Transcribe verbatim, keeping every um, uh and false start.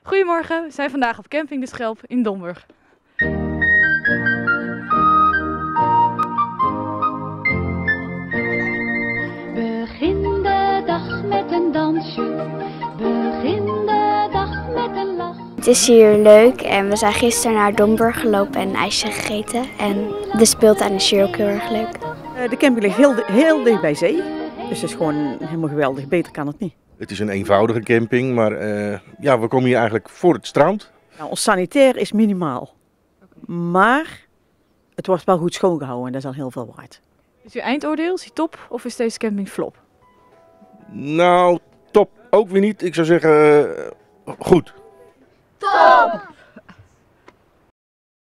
Goedemorgen, we zijn vandaag op camping De Schelp in Domburg. Begin de dag met een dansje, begin de dag met een lach. Het is hier leuk en we zijn gisteren naar Domburg gelopen en ijsje gegeten. En de speeltuin is hier ook heel erg leuk. De camping ligt heel, heel dicht bij zee, dus het is gewoon helemaal geweldig. Beter kan het niet. Het is een eenvoudige camping, maar uh, ja, we komen hier eigenlijk voor het strand. Nou, ons sanitair is minimaal, maar het wordt wel goed schoongehouden en dat is al heel veel waard. Is uw eindoordeel, is die top of is deze camping flop? Nou, top ook weer niet. Ik zou zeggen, uh, goed. Top!